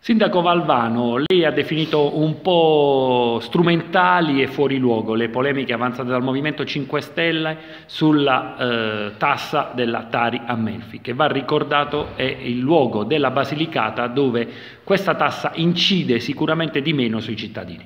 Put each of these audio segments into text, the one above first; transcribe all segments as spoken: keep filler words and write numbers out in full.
Sindaco Valvano, lei ha definito un po' strumentali e fuori luogo le polemiche avanzate dal Movimento cinque Stelle sulla eh, tassa della Tari a Melfi, che va ricordato è il luogo della Basilicata dove questa tassa incide sicuramente di meno sui cittadini.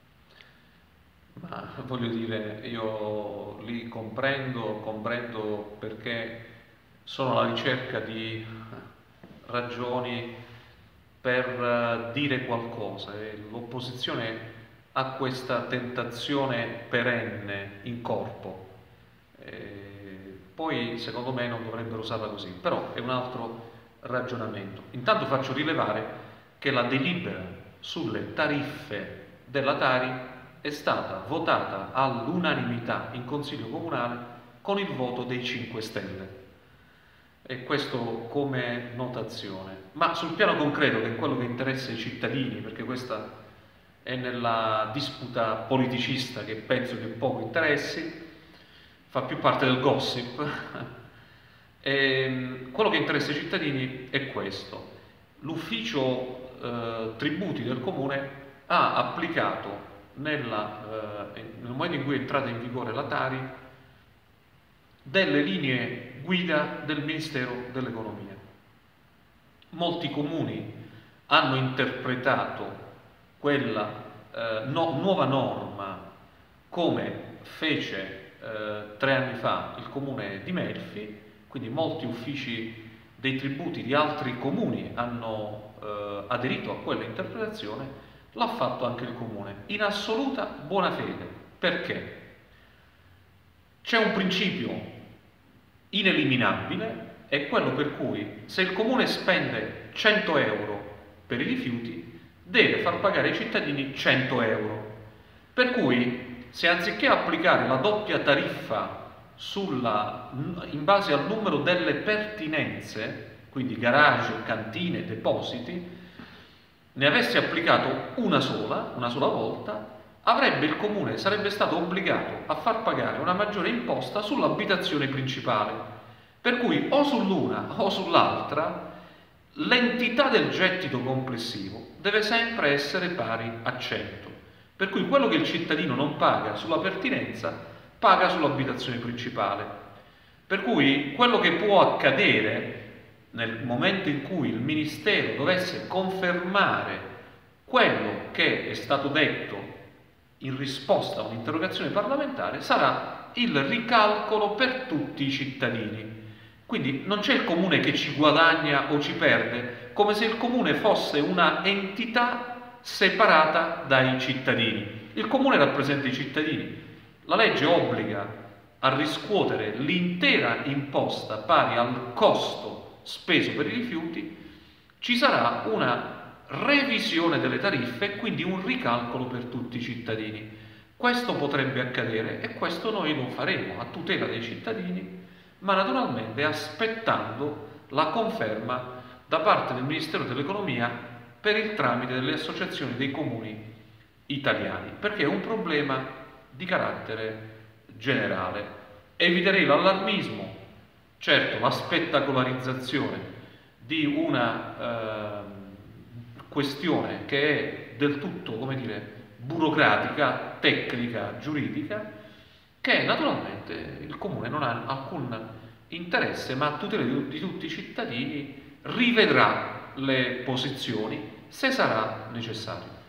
Ma voglio dire, io li comprendo, comprendo perché sono alla ricerca di ragioni per dire qualcosa e l'opposizione ha questa tentazione perenne in corpo. E poi secondo me non dovrebbero usarla così, però è un altro ragionamento. Intanto faccio rilevare che la delibera sulle tariffe della Tari è stata votata all'unanimità in Consiglio Comunale con il voto dei cinque Stelle. E questo come notazione. Ma sul piano concreto, che è quello che interessa i cittadini, perché questa è nella disputa politicista che penso che poco interessi, fa più parte del gossip, e quello che interessa ai cittadini è questo. L'ufficio eh, tributi del Comune ha applicato nella, eh, nel momento in cui è entrata in vigore la Tari delle linee guida del Ministero dell'Economia. Molti comuni hanno interpretato quella eh, no, nuova norma come fece eh, tre anni fa il comune di Melfi, quindi molti uffici dei tributi di altri comuni hanno eh, aderito a quella interpretazione, l'ha fatto anche il comune, in assoluta buona fede. Perché? C'è un principio ineliminabile, è quello per cui se il comune spende cento euro per i rifiuti deve far pagare ai cittadini cento euro. Per cui se anziché applicare la doppia tariffa sulla, in base al numero delle pertinenze, quindi garage, cantine, depositi, ne avesse applicato una sola, una sola volta, avrebbe il comune, sarebbe stato obbligato a far pagare una maggiore imposta sull'abitazione principale, per cui o sull'una o sull'altra l'entità del gettito complessivo deve sempre essere pari a cento, per cui quello che il cittadino non paga sulla pertinenza paga sull'abitazione principale, per cui quello che può accadere nel momento in cui il Ministero dovesse confermare quello che è stato detto in risposta a un'interrogazione parlamentare sarà il ricalcolo per tutti i cittadini. Quindi non c'è il comune che ci guadagna o ci perde, come se il comune fosse una entità separata dai cittadini. Il comune rappresenta i cittadini. La legge obbliga a riscuotere l'intera imposta pari al costo speso per i rifiuti. Ci sarà una revisione delle tariffe e quindi un ricalcolo per tutti i cittadini. Questo potrebbe accadere e questo noi lo faremo a tutela dei cittadini, ma naturalmente aspettando la conferma da parte del Ministero dell'Economia per il tramite delle associazioni dei comuni italiani, perché è un problema di carattere generale. Eviterei l'allarmismo, certo la spettacolarizzazione di una eh, questione che è del tutto, come dire, burocratica, tecnica, giuridica, che naturalmente il comune non ha alcun interesse, ma a tutela di, di tutti i cittadini rivedrà le posizioni se sarà necessario.